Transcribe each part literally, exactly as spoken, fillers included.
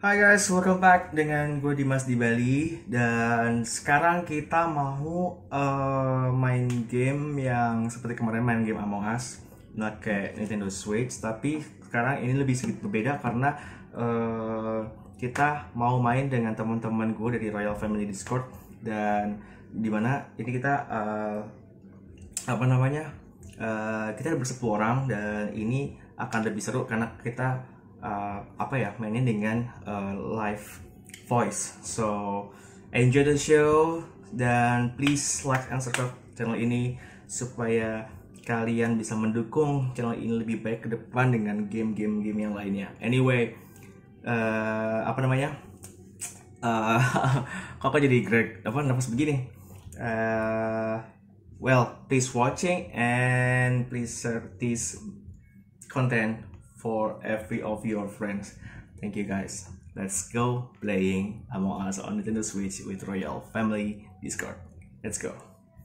Hai guys, welcome back dengan gue Dimas di Bali. Dan sekarang kita mau eh, main game yang seperti kemarin main game Among Us. Not kayak Nintendo Switch, tapi sekarang ini lebih sedikit berbeda karena eh, kita mau main dengan teman-teman gue dari Royal Family Discord. Dan dimana ini kita eh, apa namanya eh, kita ada bersepuluh orang, dan ini akan lebih seru karena kita uh, apa ya mainin dengan uh, live voice. So enjoy the show dan please like and subscribe channel ini supaya kalian bisa mendukung channel ini lebih baik ke depan dengan game-game game yang lainnya. Anyway, uh, apa namanya? Uh, kok kok jadi Greg apa nafas begini? Uh, well, please watching and please share this content for every of your friends. Thank you guys. Let's go playing Among Us on Nintendo Switch with Royal Family Discord. Let's go.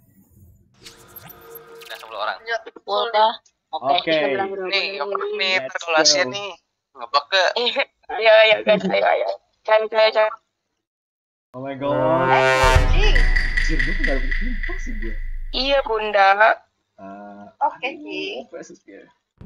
Udah sepuluh orang. Ya, udah. Oke. Oke. Nih, ngebak nih, Let's pertolasian go. nih. Ngebak ke. Ayo, ayo, guys, ayo, ayo. Cari, cari, cari. Oh my god. Anjing. Anjir, gue gak dapet info sih gue. Iya, Bunda. Uh, Oke, Ci. versus dia.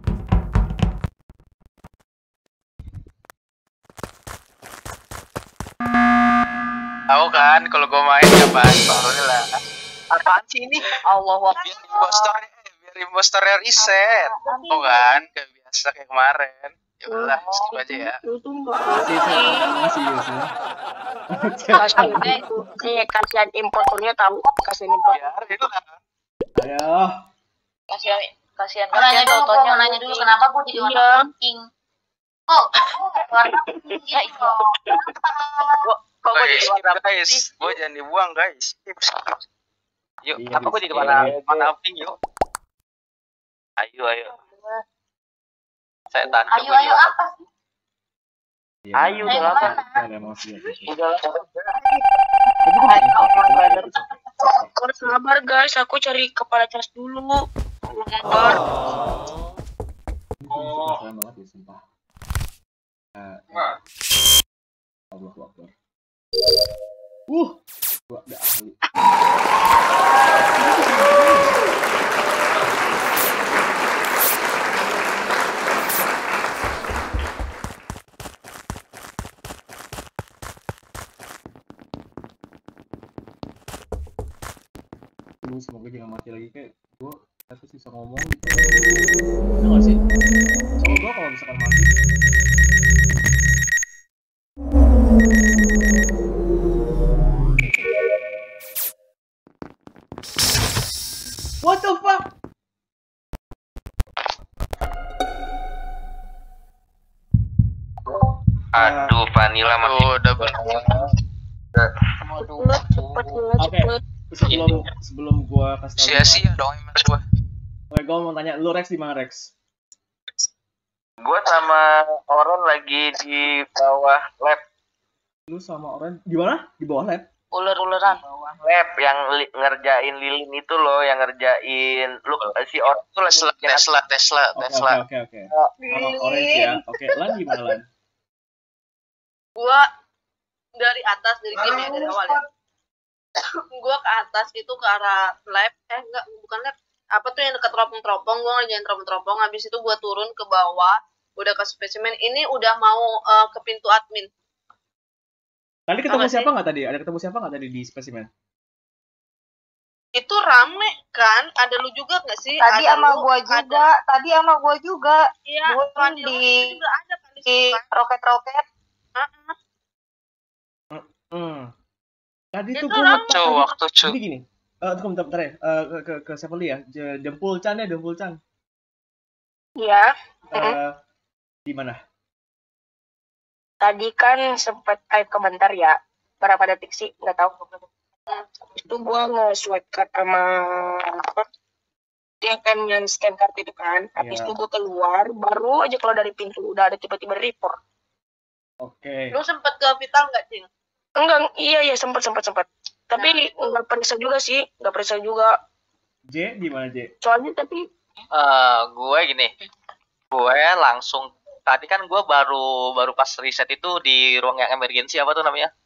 Tahu kan kalau gue main apaan? Barunya lah. Apaan sih ini? Allah Biar impostor, biar impostornya reset. Oh kan, kayak biasa kayak kemarin. Ya udah, skip aja ya. Itu enggak. Masih, masih, masih. Kasihan itu. Iya, kasihan importernya tahu. Kasihan impor. Biar itu lah. Ayo. Kasihan, kasihan. Mau nanya dulu, gua mau nanya dulu kenapa gua jadi warna pink. Oh, warna pink Ya, gitu. iya. Gua- Kok gua Guys, jadi skip warna guys. putih? Gue jangan dibuang guys. Skip, skip. Yuk, Iya, apa gue jadi di-skip. warna warna pink yuk. Ayo, ayo. Saya tahan. Ayo, ayo apa sih? Ayo, Ayo udah apa? kemana? Ada emosi ya. Udah lah. Harus sabar, guys. Aku cari kepala cas dulu. Bentar. Oh. Banget ya, sumpah. Uh, Allah Akbar. Uh, gua udah ahli. Lu semoga jangan mati lagi, kayak gua terus bisa ngomong gitu. Ada nggak sih? Soalnya gua kalau misalkan mati. What the fuck? Aduh, Vanilla mati. Udah bener. Cepet, cepet, Oke. cepet. Sebelum sebelum gua kasih tahu Sia-sia dong image gua. gua. Oke, gua mau tanya lu Rex di mana Rex? Gua sama Oren lagi di bawah lab. Lu sama orang di mana? Di bawah lab. Ular-ularan. Bawah lab yang li- ngerjain lilin itu loh, yang ngerjain lu si Oren tuh lagi Tesla Tesla Tesla Oke Tesla. oke oke oke. Oh, orange ya. Oke, Lan gimana Lan? Gua dari atas dari game ya dari awal ya. Gua ke atas itu ke arah lab, eh enggak bukan lab, apa tuh yang dekat teropong-teropong. Gua ngerjain teropong-teropong, habis itu gua turun ke bawah, udah ke spesimen. Ini udah mau eh, ke pintu admin. Tadi ketemu Sama siapa sih. nggak tadi? Ada ketemu siapa nggak tadi di spesimen? Itu rame kan? Ada lu juga nggak sih? Tadi Ada sama lu, gua ada- juga, tadi sama gua juga Iya, Gua Vanilla di- juga ada kan di di situ kan? roket-roket. Heeh. Hmm. Tadi Itu tuh gua rame. ngetak Cu, tadi. waktu cu. Jadi gini. Eh, tunggu bentar, bentar ya. Eh, ke, ke, ke siapa dulu ya? J- Dempul Chan ya, Dempul Chan. Iya. Eh, di mana? Tadi kan sempet type kebentar ya. Berapa detik sih? Nggak tahu. Habis itu gua nge-swipe card sama apa? Dia kan yang scan card itu kan. Habis Iya. itu gua keluar, baru aja keluar dari pintu udah ada tiba-tiba report. Oke. Lu sempet ke vital nggak, Cing? Enggak, iya iya sempat sempat sempat. Tapi nggak periksa juga sih, nggak periksa juga. J di mana J? Soalnya tapi Eh, gue gini, gue langsung tadi kan gue baru baru pas riset itu di ruang yang emergency apa tuh namanya?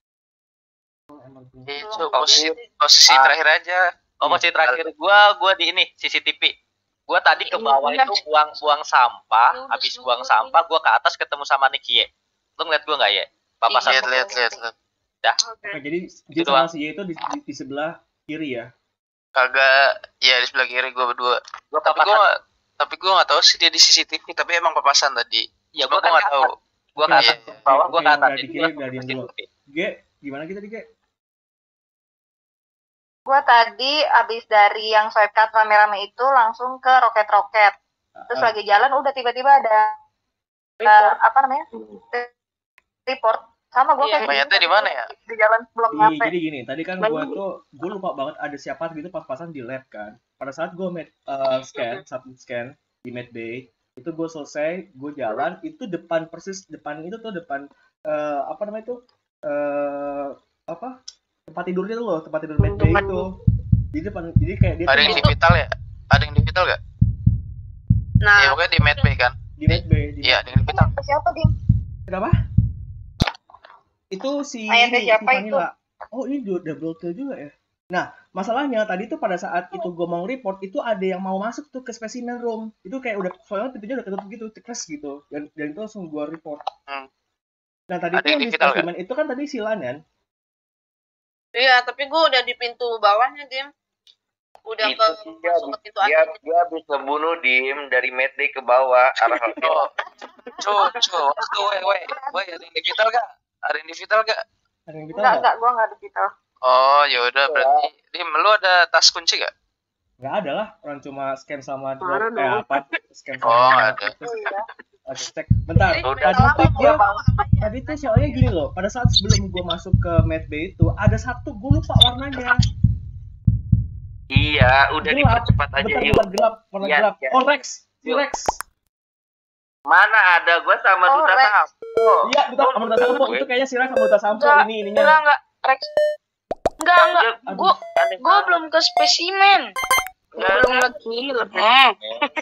Itu posisi posisi Ah. terakhir aja. Oh, posisi terakhir gue gue di ini C C T V. Gue tadi ke bawah itu buang buang sampah, habis buang sampah gue ke atas ketemu sama Nicky. Lu ngeliat gue nggak ya? Papasan. Lihat lihat lihat lihat. Oke. Oke, jadi Itu Jin sama doang. si Y itu di, di, di sebelah kiri ya. Kagak, ya di sebelah kiri gue berdua. Gue Tapi gue tapi gue nggak tahu sih dia di C C T V. Tapi emang papasan tadi. Ya Cuma gue gue kan nggak ke tahu. atas. Gue ke Oke, atas. oke, Bawah oke, gue ke atas. udah Jadi dikirim, gua udah diem langsung dulu. C C T V. G, gimana kita di G? Gua tadi abis dari yang swipe card rame-rame itu langsung ke roket-roket. Terus Ah, lagi jalan udah tiba-tiba ada eh, apa namanya? Report. Sama gua Iya, kayak mayatnya di mana ya? Di jalan belum Di, nyampe. jadi gini, tadi kan gue tuh gue lupa banget ada siapa gitu pas-pasan di lab kan. Pada saat gue med, eh, scan, submit scan di med bay, itu gue selesai, gue jalan, itu depan persis depan itu tuh depan eh, apa namanya itu eh apa tempat tidurnya tuh loh, tempat tidur med bay Depan. itu. Jadi depan, jadi kayak dia Ada tuh yang di mau- vital ya? Ada yang di vital gak? Nah, Ya pokoknya di medbay kan? di med bay. Di Iya, ada yang di vital. Siapa dia? Kenapa? Itu si Ayahnya ini, siapa si itu? Vanilla. Oh, ini du- double kill juga ya. Nah, masalahnya tadi tuh pada saat itu gue mau report, itu ada yang mau masuk tuh ke specimen room. Itu kayak udah, soalnya pintunya udah ketutup gitu, cekres gitu. Dan, dan itu langsung gue report. Hmm. Nah, tadi Ada tuh yang di di vital specimen itu kan tadi silan kan? iya, tapi gue udah di pintu bawahnya, Dim. Udah Itu ke dia masuk ke pintu dia atas. dia habis ngebunuh Dim dari medbay ke bawah arah Oh, cu, cu, cu, weh, weh, weh, ada yang di vital gak? Ada yang di vital gak? Ada yang vital Enggak, nggak? enggak, gua enggak ada gitu. Oh, ya udah berarti. Dim, lu ada tas kunci gak? Nggak ada lah, orang cuma scan sama Parah drop, eh dong. apa? Scan sama Oh, ada. terus Iya. Oke, cek. Bentar. Jadi, Tadi lama tuh gua dia bawa apanya? tadi tuh soalnya gini loh, pada saat sebelum gue masuk ke medbay itu ada satu gue lupa warnanya. iya udah Gelap. dipercepat aja Bentar, yuk bentar, gelap, warna Iya, gelap. iya. Oh, Rex, si Yuk. Rex. mana ada gua sama Oh, duta Rex. sampo Iya, duta sama duta sampo. Itu kayaknya si Rex sama duta sampo Enggak, ini ininya. enggak, enggak. Rex. Enggak, enggak. Dia- Gua aneh gua banget. belum ke spesimen. Gua Enggak. belum nge-kill. Hmm.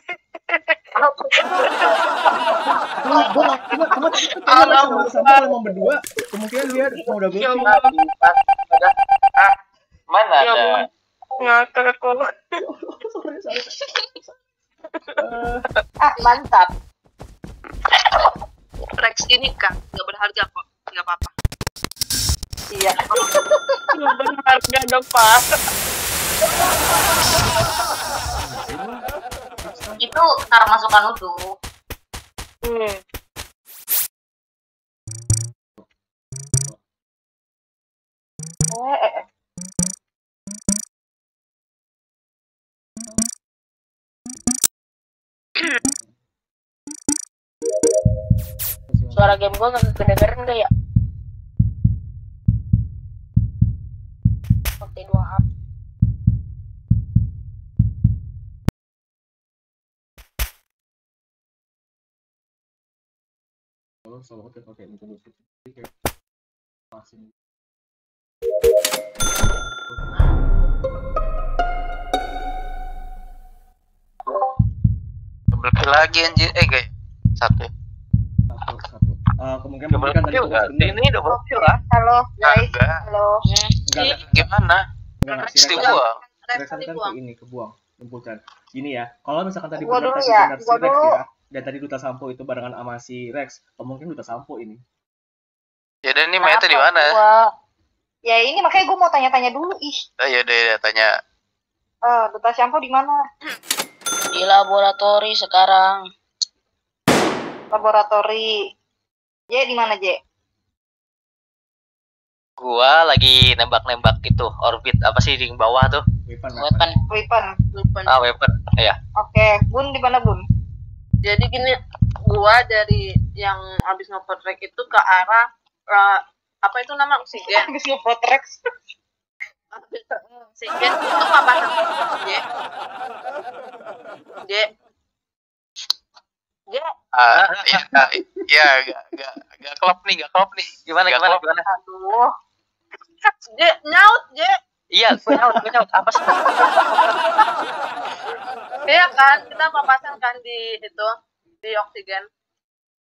Cuma gue nggak, cuma cuma tadi tuh kayaknya Rex sama duta sampo kalau mau berdua, kemungkinan dia mau double Ya kill. Allah. Tadi pas ada ah mana Ya ada Allah. Ngakak kok. Sorry, sorry. Eh, Ah, mantap. Rex ini kan nggak berharga kok, nggak apa-apa. Iya. Nggak berharga dong, Pak. Itu ntar masukan udu. Hmm. Eh, eh, eh. Suara game gua nggak kedengeran nggak ya? Oke, dua H. Oh, so, oke, oke, itu dulu. Jadi kayak passing. Double kill lagi anjir. Eh, guys. Satu. Satu, satu. Eh, kemungkinan Double memberikan tadi kill fokus gak? bener. Ini double kill lah. Halo, guys. Kagak. Halo. Enggak, enggak, Gimana? enggak, enggak. Rex Si Rex dibuang. Rex Rex kan dibuang. ke ini, kebuang, jemputkan. Gini ya, kalau misalkan tadi Gua benar dulu tadi ya, benar si gua Rex dulu. ya, dan tadi duta sampo itu barengan sama si Rex, kemungkinan duta sampo ini. Ya udah ini mayatnya di mana? Gua... Ya ini makanya gue mau tanya-tanya dulu. Ih, Oh, ya udah ya, tanya. eh duta shampoo di mana? Di laboratori sekarang. Laboratori. J di mana, J? Gua lagi nembak-nembak gitu, orbit apa sih di bawah tuh? Weapon, Weapon. Weapon. Lupa. Ah, weapon. Iya. Oke, Bun di mana, Bun? Jadi gini, gua dari yang habis nge-track itu ke arah eh, apa itu nama oksigen. Habis nge-Rex. Oksigen itu papasan J. J. J. Ah, ya, ah, ya, gak, gak, gak klop nih, gak klop nih. Gimana Gak gimana klop. gimana? Aduh. J nyaut J. Iya, gue nyaut, gue nyaut. Apa sih? Iya kan, kita papasan kan di itu di oksigen.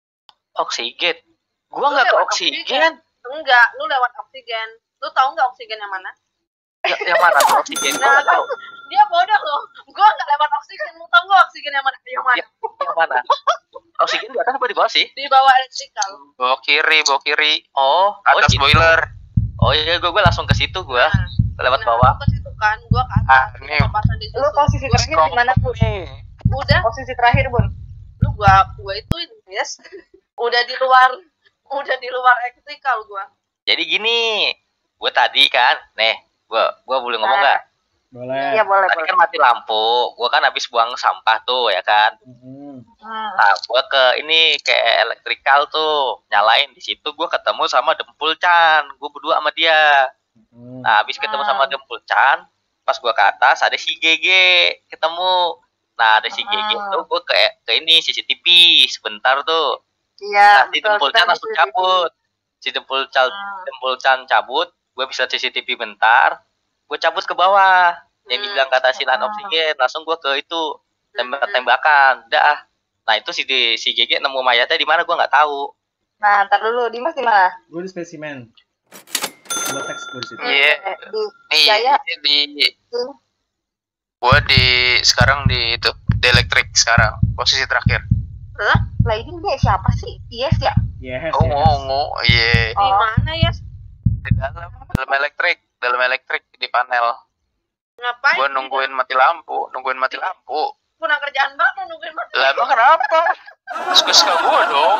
Oksigen. Gua Lu nggak ke lewat oksigen. Enggak, lu lewat oksigen. Lu tahu nggak oksigen yang mana? Ya, yang mana tuh oksigen? Gua Nah, nggak tahu. dia bodoh loh. Gua nggak lewat oksigen. Lu tahu nggak oksigen yang mana? Yang mana? Ya, yang mana? Oksigen di atas apa di bawah sih? Di bawah elektrikal. Bawa kiri, bawa kiri. Oh, oh, Atas situ. boiler. Oh iya, gue gue langsung ke situ gue, lewat Nah, bawah. lu ke situ kan, gua ke Ah, atas. nih. Papasan di situ. Lu posisi terakhir di mana, Bun? Nih. Udah, Posisi terakhir, Bun. lu gua gua itu yes. Udah di luar, udah di luar elektrikal gua. Jadi gini, gue tadi kan, nih, gue gue boleh ngomong nggak? Boleh. Iya, boleh, Tadi boleh. kan mati lampu, gue kan habis buang sampah tuh ya kan. Mm-mm. Hmm. Nah, gue ke ini kayak elektrikal tuh, nyalain di situ gue ketemu sama Dempul Chan, gue berdua sama dia. Mm. Nah, habis ketemu sama Dempul Chan, pas gue ke atas ada si G G ketemu. Nah, ada si G G Ah. tuh gue ke ke ini C C T V sebentar tuh. Iya, Nah, si betul. Dempul Kita Chan di langsung situ. cabut. Si Dempul Chan, Hmm. Dempul Chan cabut, gue bisa C C T V bentar, gue cabut ke bawah. Yang Hmm. dibilang kata silan Hmm. oksigen, langsung gue ke itu tembak-tembakan. Dah. Nah, itu si si G G nemu mayatnya di mana gue nggak tahu. Nah, ntar dulu. Dimas di mana? Gue di spesimen. Gue teks gue di situ. Iya. Eh, di Nih, Jaya. ini di Hmm. gua di sekarang di itu, di elektrik sekarang. Posisi terakhir. Lah, ini dia siapa sih? Yes ya? Yes, Oh, yes. ngomong. Iya. Di Oh. mana ya? Di dalam dalam elektrik, dalam elektrik di panel. Ngapain? Gua nungguin mati lampu, nungguin mati lampu. Kurang kerjaan banget nungguin mati. Lah emang kenapa? Suka-suka gua dong.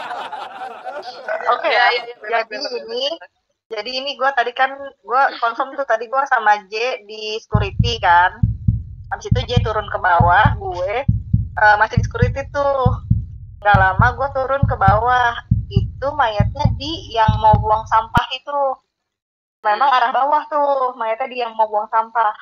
Oke, Ya, ya, ya, ya, benar, jadi benar, ini jadi ini gue tadi kan gue confirm tuh tadi gue sama J di security kan. Habis itu J turun ke bawah, gue eh, masih di security tuh. Gak lama gue turun ke bawah. Itu mayatnya di yang mau buang sampah itu. Memang arah bawah tuh, mayatnya di yang mau buang sampah.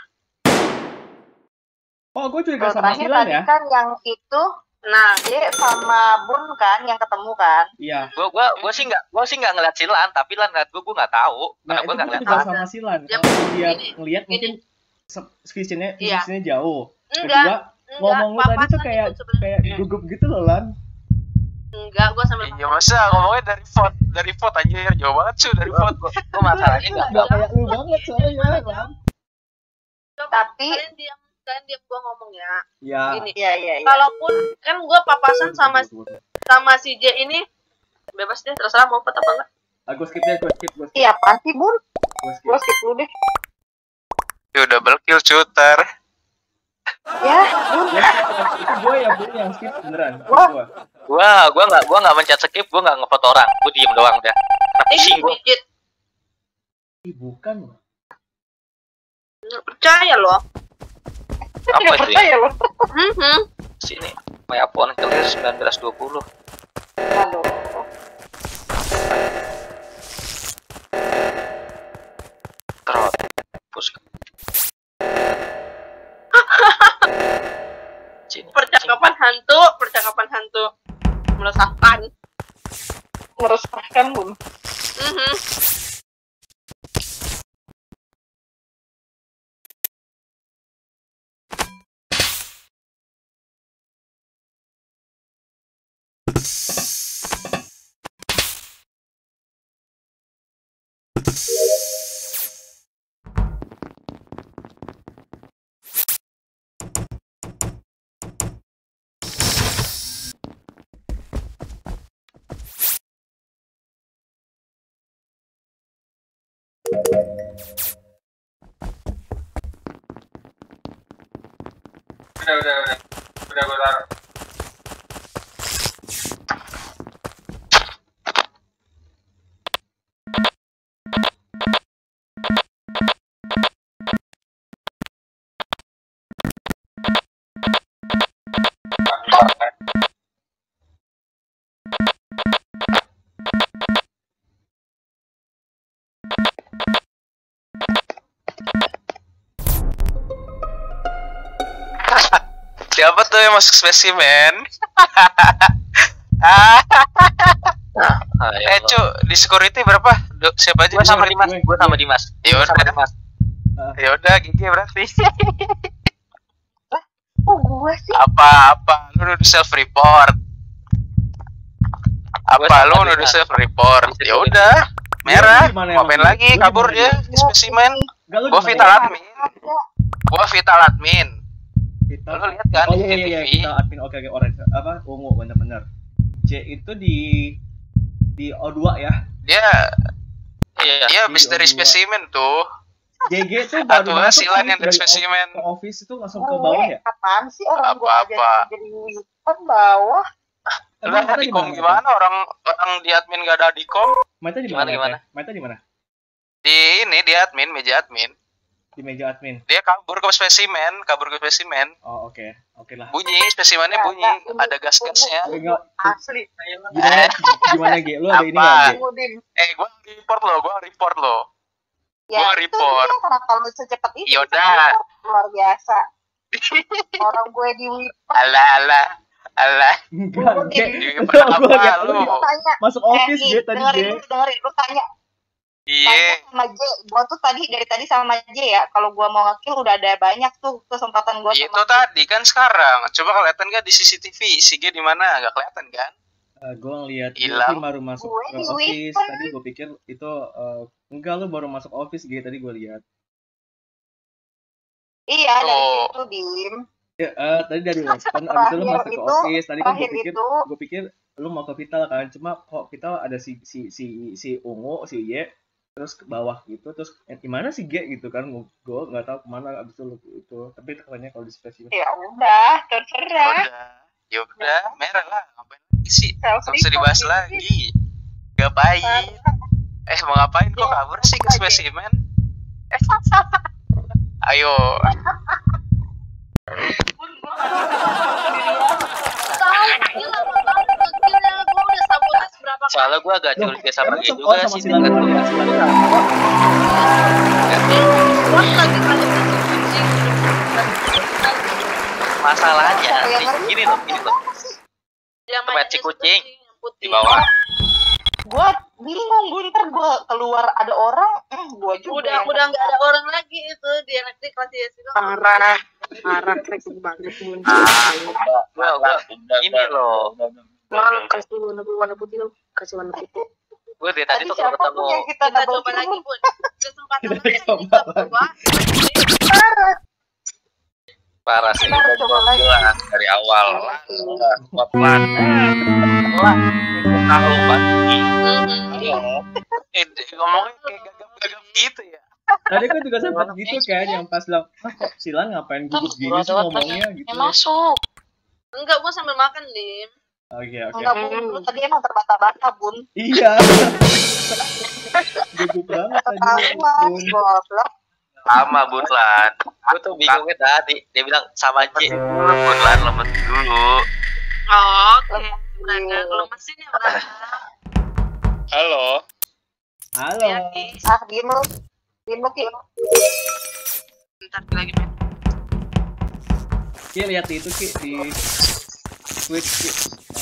Oh, gue curiga Tuh, sama terakhir Silan tadi ya. kan yang itu Nah, J sama Bun kan yang ketemu kan. Iya. Gue gua gua sih nggak gua sih nggak ngeliat silan, tapi lan ngeliat gue gue nggak tahu. Nah, Karena itu gue gue nggak ngeliat. curiga ada. sama Silan. Ya, Kalau dia gini, ngeliat gini. mungkin se- visionnya Iya. visionnya jauh. enggak, Kedua, enggak. ngomong lu tadi tuh Papasan kayak itu sebenarnya. kayak gugup gitu loh, Lan. Enggak, gua sambil Iya masa ngomongnya dari vote, dari vote anjir, jauh banget cuy dari vote. Gue masalahnya nggak Gak kayak lu banget soalnya, Lan. Tapi- kalian diam, kalian diam gua ngomong ya. Ya. Gini, Iya, iya, iya. kalaupun kan gua papasan sama sama si J ini bebas deh, terserah mau foto apa enggak. Ah, gue skip deh, gue skip, gue skip. Iya, pasti Bun. Gue skip. Gue skip dulu deh. Ya double kill cuter. Ya, Bun. Ya, itu gue yang gue yang skip beneran. Wah. Gue. Gua gua nggak gua nggak mencet skip, gua nggak ngefoto orang, gua diem doang udah. Nah, Eh, pusing gua. dikit. Ih, bukan. Nggak percaya loh. Apa Nggak itu? percaya loh. Mhm. Sini. My iPhone clear sembilan belas dua puluh. Aduh. Terus. Push. Sini. Percakapan hantu, percakapan hantu. Meresahkan. Meresahkan Bun. Mhm. Udah udah udah. Udah gue taruh. Siapa tuh yang masuk spesimen? Ah, Eh cu, di security berapa? Du- siapa aja Gue di sama security? Dimas, gue sama Dimas. Ya Gua sama udah. Dimas. Ya udah, gigi berarti. Oh, gue sih. Apa-apa, lu udah self report. Apa lu nuduh self report? Ya udah, merah. Ngapain lagi kabur dia spesimen? Gua vital admin. Gua vital admin. Vital. Lu lihat kan Oh di iya iya iya, T V? Vital admin. Oke oke, orange. Apa? Ungu bener-bener. J itu di di O dua ya. Dia Iya. Iya, habis dari spesimen tuh. J G tuh baru Atau masuk hasilan sih yang dari dari spesimen. ke office itu langsung ke bawah ya? Apaan sih orang gua aja Apa-apa. jadi wiper bawah. Lah Mata di di kom mana? gimana orang orang di admin gak ada di kom? Mata di Gimana, mana? gimana? Mata di mana? Di ini di admin, meja admin. Di meja admin. Dia kabur ke spesimen, kabur ke spesimen. Oh oke, oke lah. Bunyi spesimennya bunyi, ada gas-gasnya. Oke, nggak- Asli. Gimana, gimana G? Lu ada ini nggak G? Apa? Eh, gua report lo, gua report lo. Ya, Gua itu report. dia kenapa lu secepat itu? Yaudah. Luar biasa. Orang gue di wiper. Alah, alah, alah. Enggak, G. Di Lu wiper gua apa lihat lu? lu Tanya. masuk office Eh, G tadi G. dengerin, lu, dengerin, lu tanya. Iya. Tanya sama J. Gua tuh tadi dari tadi sama J ya. Kalau gua mau nge-kill udah ada banyak tuh kesempatan gua Itu sama J. tadi kan sekarang. Coba kelihatan gak di C C T V? Si G di mana? Gak kelihatan kan? Uh, gue ngeliat dia Hilang. sih baru masuk Gue ke di office. wiper. Tadi gue pikir itu uh, enggak, lu baru masuk office G tadi gue lihat. Iya, dari Tuh. situ Dim. Ya, eh, tadi dari weapon, abis itu lu Terakhir masuk ke itu- office. Tadi kan gue terakhir pikir, itu- gue pikir lu mau ke Vital kan. Cuma kok Vital ada si si si si Ungu, si Y, terus ke bawah gitu. Terus eh, gimana si G gitu kan? Gue nggak tahu kemana abis itu lu itu. Tapi katanya kalau di spesimen. Ya udah, terserah. Udah. Ya udah, merah lah. Ngapain lagi sih? Self Gak bisa dibahas report lagi. Ngapain? Eh, mau ngapain kok kabur sih ke spesimen? Eh, ayo. Tahu, ini lama banget ngekillnya. Gue udah sabotage berapa kali. Soalnya gue agak curiga sama Emang G sama, juga oh, sama sih. Silan dulu ya, Silan dulu. Gue lagi kali kucing. Masalahnya Siapa yang nih, ngerti? gini loh, gini loh. Yang Tempat mainnya si si kucing yang putih. di bawah. Gua bingung, gue ntar gue keluar ada orang, eh, gue juga Udah yang udah nggak ada orang lagi itu di elektrik kelas ya sih. Parah, parah kreatif banget Bun. Gua gua ini loh. Mal kasih warna warna putih lo, kasih warna putih. Gue dari tadi Tadi tuh kalau siapa ketemu tuh yang kita Kita double coba lagi kill? pun. Kesempatan Kita lagi coba kita lagi. coba. Parah. parah sih. Kita coba lagi. Gila, dari awal. Gua pelan. Tahu pasti. Eh, ngomongnya kayak gagap-gagap gitu ya. Tadi kan juga sempat gitu kan, yang pas bilang, ah kok Silan ngapain gugup gini sih ngomongnya gitu. Masuk. Enggak, gua sambil makan, Dim. Oke oke. Enggak, Bun. Lu tadi emang terbata-bata, Bun. Iya. Gugup banget tadi. Ketahuan, Bun. goblok. Sama Butlan. Gue tuh bingungnya tadi. Dia bilang sama J. Butlan lemes dulu. Oh, oke. Berangga, kalau mesin ya berangga. Halo. Halo. Ya, Ki. Ah, diem lu. Diem lu, Ki. Bentar lagi, men. Ki lihat itu Ki di Twitch Ki.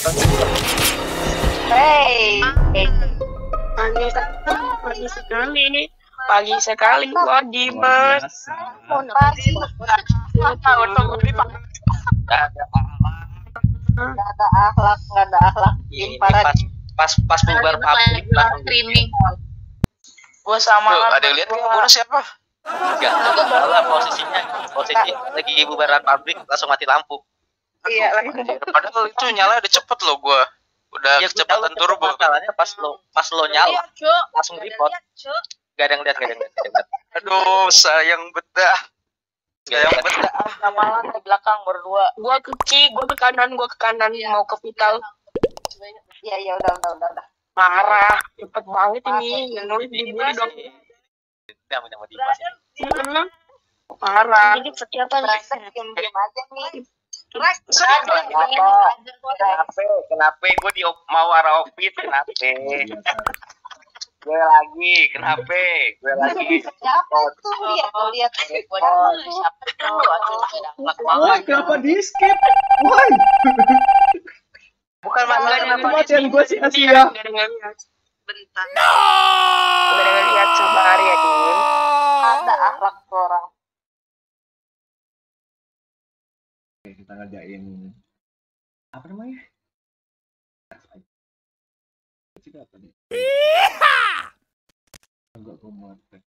Hey. Hey. Pagi sekali, pagi sekali, pagi sekali gua Luar Dimas. biasa. Pagi. Tahu tunggu di pak. Nggak ada akhlak, nggak ada akhlak. Dim, Ini parah. pas pas pas bubar pabrik langsung streaming. Gua sama. Tuh, ada yang lihat nggak bunuh siapa? enggak. Malah posisinya posisi lagi bubaran pabrik langsung mati lampu. Iya, lagi. Anjir, padahal itu nyala udah cepet loh gua. Udah Ya kecepatan gua tahu turbo. masalahnya pas lo pas lo nyala Lihat, Cuk. langsung Nggak ada report. lihat, Cuk. Gak ada yang lihat, gak ada yang lihat, gak ada yang lihat. Aduh, sayang bedah. Gak ada yang Sayang lihat. bedah. Ramalan di belakang berdua. Gua ke kiri, gua ke kanan, gua ke kanan mau ke Vital. Iya, iya, udah, udah, udah, udah. Parah, cepet banget ini. Yang nulis dibully dong. Udah sama Dimas. Hmm. Parah. Jadi setiap hari Brengsek, diem-diem aja nih. Kenapa? Kenapa gue di mau arah office? Kenapa? Gue lagi, kenapa? Gue lagi. Siapa tuh? Lihat, tuh, lihat. Oh, siapa tuh? Aduh, ada akhlak Wah, banget. kenapa di skip? Why? Bukan masalah kenapa Kematian gue sia-sia. Gak ada yang lihat. Bentar. Gak ada yang lihat, sabar ya Dim. Ada akhlak tuh orang. Oke, kita ngerjain apa namanya? sini apa nih? Enggak gue mati.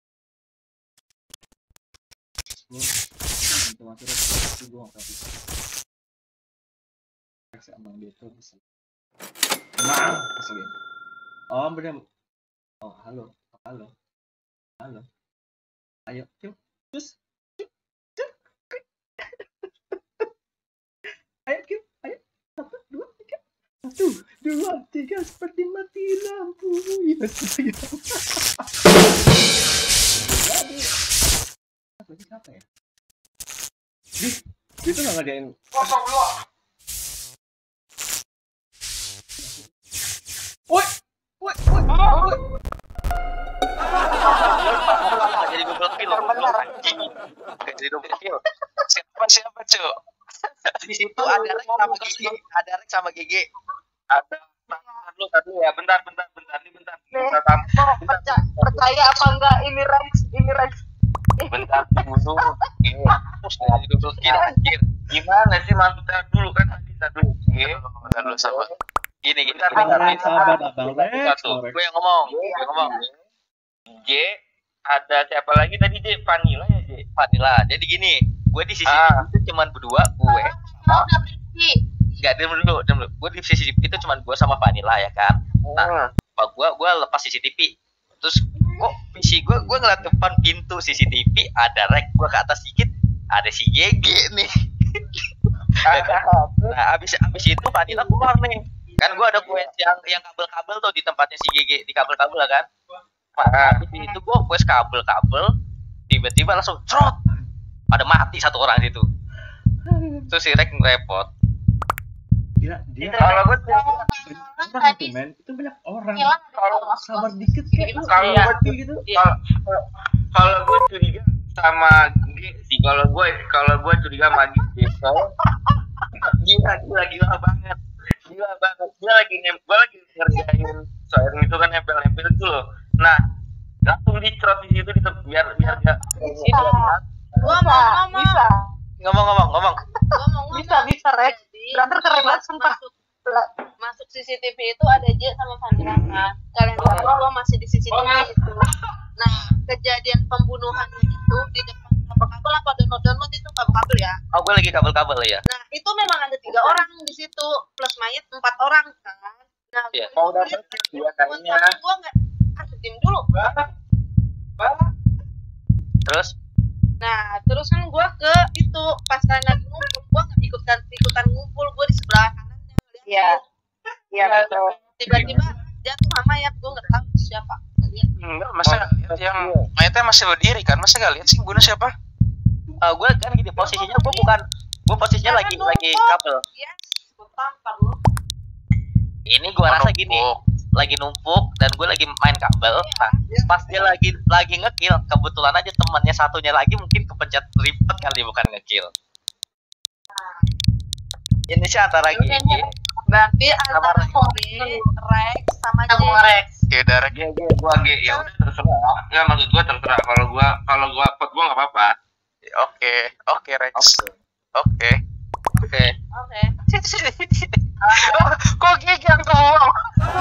Gue itu mati itu gue nggak bisa. Kasih abang dia tuh bisa. Nah, kasih. Oh bener. Oh halo, halo, halo. Ayo, yuk, terus. Ayo, yuk, ayo. Satu, dua, tiga. Satu, dua, tiga. Seperti mati lampu. Yes, ya. Apa ini siapa ya? Di, dia tuh nggak ngadain. Kosong dua. Woi, woi, woi, woi. Jadi double kill. Jadi double kill. Siapa siapa cuk? Di situ ada Rex sama G G, ada Rex sama G G. Ada. Bentar dulu, bentar dulu ya. Bentar, bentar, bentar. Ini bentar. Nih, Bentar, mau percaya, percaya apa enggak ini Rex, ini Rex. bentar dulu. Ini terus jadi double kill anjir. Gimana sih mantar dulu kan tadi satu. Bentar dulu sama. Gini gini. Rex sahabat abang Rex. Gue yang ngomong, gue yang ngomong. J, ada siapa lagi tadi J? Vanilla ya J? Vanilla. Jadi gini, gue di sisi Ah. itu cuman berdua, gue. Mau udah berhenti. Enggak, diam dulu, diam dulu. Gue di sisi itu cuman gue sama Vanilla ya kan. Nah, pak gue gue lepas C C T V. Terus kok P C gue gue ngeliat depan pintu C C T V ada Rex, gue ke atas dikit ada si G G nih. Nah, abis abis itu Vanilla keluar nih. Kan gue ada quest yang yang kabel-kabel tuh di tempatnya si G G, di kabel-kabel lah kan. Nah, abis itu gue quest kabel-kabel, tiba-tiba langsung trot. Pada mati satu orang situ. Terus si Rex ngerepot. Dia dia Kalau gue orang itu men, itu banyak orang. kalau Sabar dikit kayak lu kalau mati gue gitu. kalau kalau gue curiga sama G sih. Kalau gue kalau gue curiga sama G sih. Soalnya gila gila gila banget. Gila banget. Dia lagi nempel, gue lagi ngerjain soal itu kan nempel-nempel itu loh. Nah, langsung dicrot di situ di biar biar enggak Gua mau ngomong. Bisa, Ngomong-ngomong, ngomong. Gua mau ngomong. bisa, bisa Rex. Jadi, Brother keren banget sumpah. masuk, masuk C C T V itu ada J sama Vanilla kan. Kalian tahu gua masih di C C T V itu. Nah, kejadian pembunuhan itu di depan kabel-kabel apa download-download itu kabel-kabel ya. Oh, gue lagi kabel-kabel ya. Nah, itu memang ada tiga orang di situ plus mayat empat orang kan. Nah, Iya. gua Mau itu dapat lihat, dua gua kalinya. tahu gua nggak ah tim dulu. Terus Nah, terus kan gua ke itu pas kalian lagi ngumpul, gua nggak ikutan ikutan ngumpul, gua di sebelah kanannya ngeliat. Iya. Iya betul. Tiba-tiba jatuh sama mayat, gua nggak tahu siapa. Lihat. Enggak, masa nggak lihat yang mayatnya masih berdiri kan? Masa nggak lihat sih bunuh siapa? uh, gue kan gini posisinya gue bukan gue posisinya lagi lagi kabel. Yes, gua tampar lu. Ini gue rasa gini, lagi numpuk dan gue lagi main kabel. Nah, pas dia lagi lagi ngekill, kebetulan aja temannya satunya lagi mungkin kepencet ribet kali bukan ngekill. Ini sih antara G G. Berarti antara Kobe, Rex sama J. Rex. Ya darah G G gua G ya udah terserah. Ya maksud gua terserah kalau gua kalau gua pot gua enggak apa-apa. Oke, oke Rex. Oke. Oke. Oke. Kok gigi yang kebuang?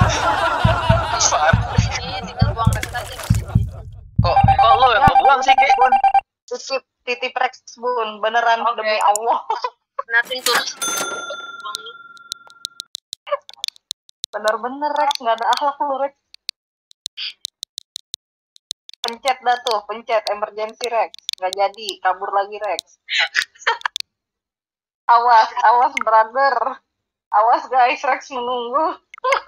Ini tinggal buang Rex aja di sini. Kok kok lo yang kebuang sih Ge? Titip titip Rex Bun, beneran Oke. demi Allah. Nothing tulus. Buang lu. Bener-bener Rex, nggak ada akhlak lu Rex. Pencet dah tuh, pencet emergency Rex. Nggak jadi, kabur lagi Rex. Awas, awas brother. Awas guys, Rex menunggu.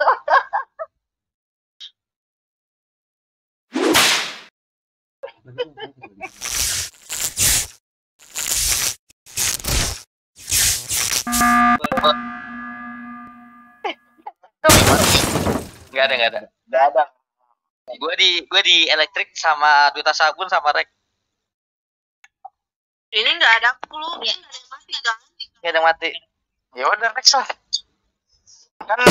Enggak ada enggak ada. Enggak ada. Gue di gue di elektrik sama Duta Sabun sama Rex. Ini nggak ada clue, ini nggak ada yang mati kan? Nggak ada yang mati. Ya udah Rex lah. Kan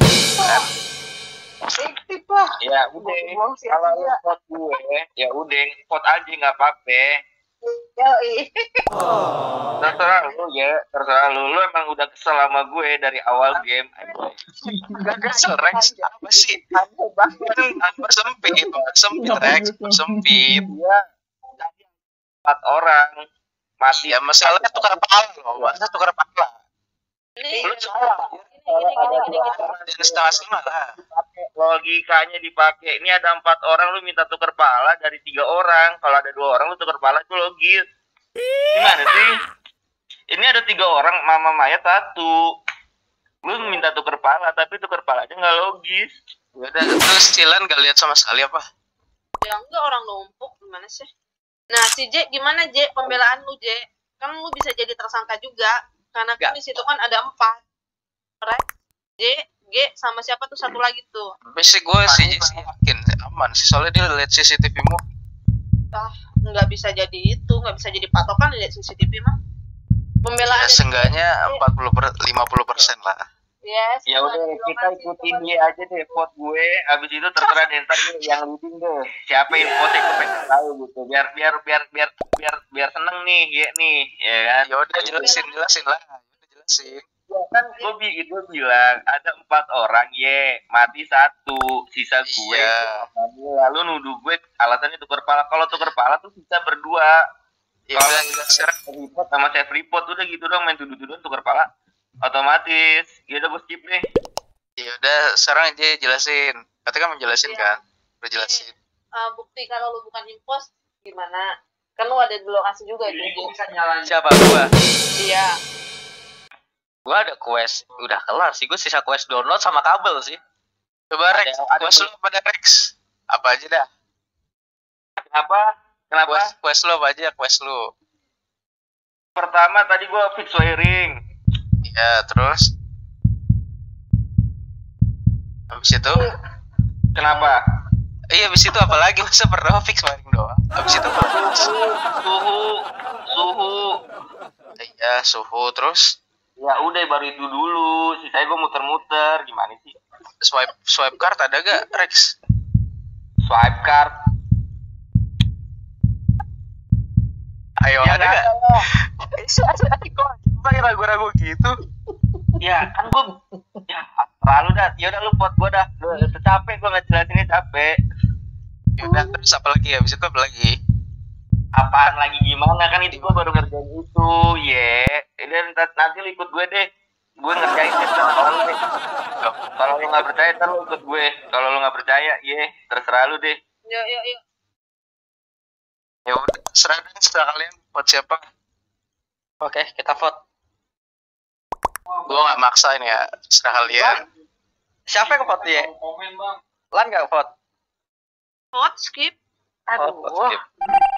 Fiktif lah. Ya udah. Buang Kalau lu sia-sia. pot gue, ya udah pot aja nggak apa-apa. Yoi. Terserah lu ya, terserah lu. Lu emang udah kesel sama gue dari awal game. Gak kesel Rex, apa sih? Kan sempit, sempit Rex, sempit. Iya, tadi empat orang mati. Ya masalahnya tukar kepala loh, masa tukar kepala. Ini Lu salah. gini gini gini gini. Dan setengah-setengah lah. Dipakai, logikanya dipakai. Ini ada empat orang, lu minta tukar kepala dari tiga orang. Kalau ada dua orang, lu tukar kepala itu logis. Gimana sih? Ini ada tiga orang, mama Maya satu. Lu minta tukar kepala, tapi tukar kepalanya nggak logis. Udah, terus Cilan gak lihat sama sekali apa? Ya enggak, orang numpuk gimana sih? Nah, si J gimana J pembelaan lu J? Kan lu bisa jadi tersangka juga. Karena kan di situ kan ada empat. Right? J, G sama siapa tuh satu lagi tuh? Tapi gue sih sih yakin aman sih, soalnya dia lihat C C T V-mu. Ah, nggak bisa jadi itu, nggak bisa jadi patokan lihat C C T V mah. Pembelaan Ya, seenggaknya empat puluh per lima puluh persen lah. Yes. Ya udah, kita ikutin dia aja deh, vote gue. Abis itu terserah deh, ntar deh yang leading deh. Siapa yang vote gue pengen tahu gitu. Biar biar biar biar biar biar seneng nih, ya nih, ya kan? Ya udah jelasin jelasin lah, udah jelasin. Ya kan gue bi itu bilang ada empat orang, ye mati satu, sisa gue. Iya. Lalu nuduh gue alasannya tukar kepala. Kalau tukar kepala tuh sisa berdua. Ya Kalau udah jelasin. report sama saya report udah gitu dong, main tuduh-tuduhan tukar kepala. Otomatis, ya udah gue skip deh. Ya udah, sekarang aja jelasin. Katanya kan menjelasin Iya. kan? Udah jelasin. Uh, bukti kalau lu bukan impos gimana? Kan lu ada di lokasi juga itu. Siapa gua? Iya. Gua ada quest, udah kelar sih. Gua sisa quest download sama kabel sih. Coba Rex, Ada- ada quest lu pada Rex. Apa aja dah? Kenapa? Kenapa? Quest, quest lu apa aja, quest lu. Pertama tadi gue fix wiring. Ya, terus? Habis itu? Kenapa? Iya, habis itu apa lagi? Masa pernah fix wiring doang? Habis itu apa? Suhu, suhu. Iya, suhu, terus? Ya udah baru itu dulu. Sisanya gue muter-muter. Gimana sih? Swipe swipe card ada gak, Rex? Swipe card. Ayo, Ya, ada nggak gak? Kok kayak ragu-ragu gitu? Ya kan gue. Ya terlalu dah. Ya udah lu vote gue dah. Lu lu capek gue nggak jelasinnya capek. Ya udah, terus apa lagi? Habis itu apa lagi? Apaan lagi gimana kan itu gue baru ngerjain itu. Ye. Dan nanti lu ikut gue deh. Gue ngerjain deh. Kalau lu deh. Kalau lu nggak percaya ntar lu ikut gue. Kalau lu nggak percaya, ye terserah lu deh. Yuk, yuk, yuk. Ya udah, serah deh, serah kalian buat siapa. Oke, kita vote. Gua nggak maksain ya, serah kalian. Siapa yang vote ya? Lan nggak vote? Vote skip. Oh, vote Aduh. skip.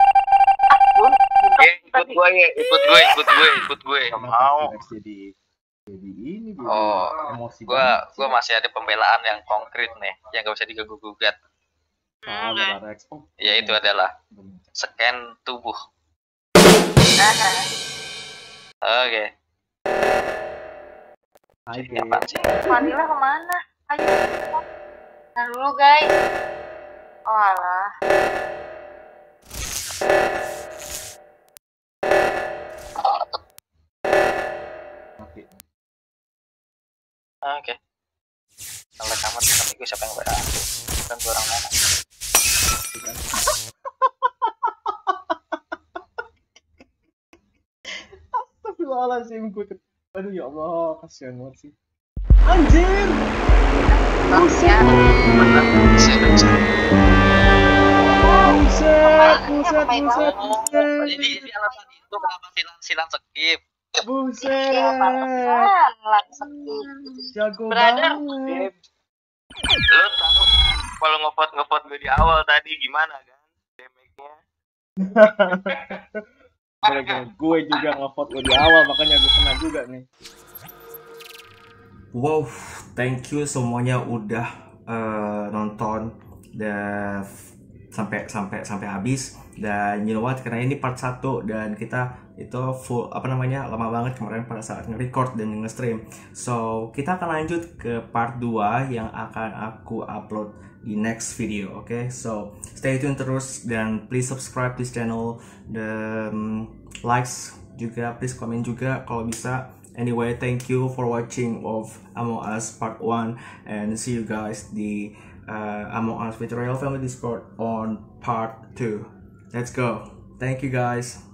Ye ikut gue ye. Ikut gue, ikut gue, ikut gue. Mau. jadi jadi ini jadi Oh, emosi Gua banget gua masih ada pembelaan yang konkret nih, yang nggak bisa diganggu gugat. sih. Oh, ada Rex. Oh, Yaitu adalah scan tubuh. Oke. Hai, Ini apaan sih? Vanilla kemana? Ayo. Nah dulu guys. Oh alah. Oke. Oke. Sampai kamar tapi gue siapa yang berani? Bukan gue orang mana? Astagfirullahaladzim, gue ke... Aduh ya Allah, kasihan banget sih. Anjir! Ya. Buset, buset, buset, buset, Jadi jadi alasan itu kenapa silang silang skip? buset. Apaan? Langsung. Jago Brother. banget. Lu tahu kalau ngevote ngevote gue di awal tadi gimana kan? Damage-nya. Gara-gara gue juga nge-vote lo di awal, makanya gue kena juga nih. Wow, thank you semuanya udah eh, nonton dan sampai sampai sampai habis. Dan you know what, karena ini part satu dan kita itu full apa namanya lama banget kemarin pada saat nge-record dan nge-stream. So kita akan lanjut ke part dua yang akan aku upload di next video. Oke, okay? So stay tune terus dan please subscribe this channel, dan likes juga, please komen juga kalau bisa. Anyway, thank you for watching of Among Us Part one, and see you guys di uh, Among Us with Royal Family Discord on Part two. Let's go. Thank you guys.